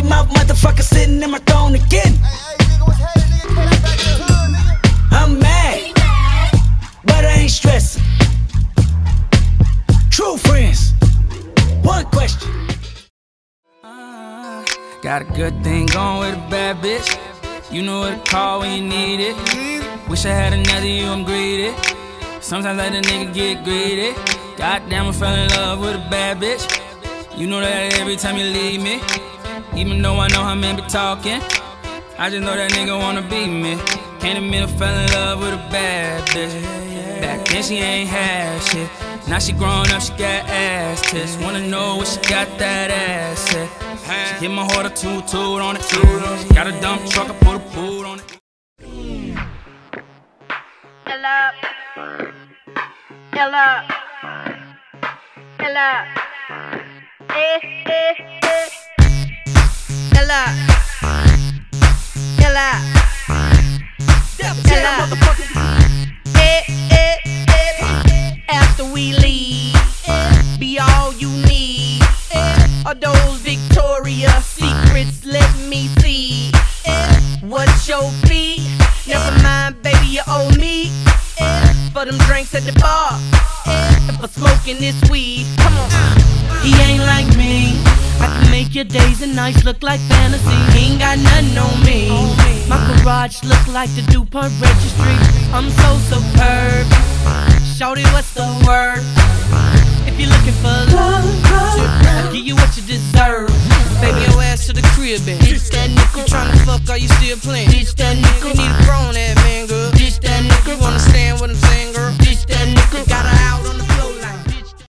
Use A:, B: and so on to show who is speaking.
A: mouth motherfucker sitting in my throne again. I'm mad, but I ain't stressing. True friends, one question.
B: Got a good thing going with a bad bitch. You know what to call when you need it. Wish I had another you, I'm greedy. Sometimes let a nigga get greedy. Goddamn, I fell in love with a bad bitch. You know that every time you leave me. Even though I know how men be talking, I just know that nigga wanna be me. Can't admit I fell in love with a bad bitch. Back then she ain't had shit. Now she grown up, she got ass tits. Wanna know what she got that ass at. She hit my heart a toot on it. She got a dump truck, I put a boot on it.
C: Hello. Hello. Hello. Hello. Hello. After we leave, be all you need. Are those Victoria's Secrets? Let me see. What's your fee? Never mind, baby, you owe me. For them drinks at the bar, and for smoking this weed. Come on.
D: He ain't like me. I can make your days and nights look like fantasy. He ain't got nothing on me. My garage look like the DuPont registry. I'm so superb. Shorty, what's the word? If you're looking for love, I'll give you what you deserve.
E: Baby, your ass to the crib, man.
D: Bitch, that nickel.
E: You tryna fuck, are you still playing?
D: Bitch, that nickel.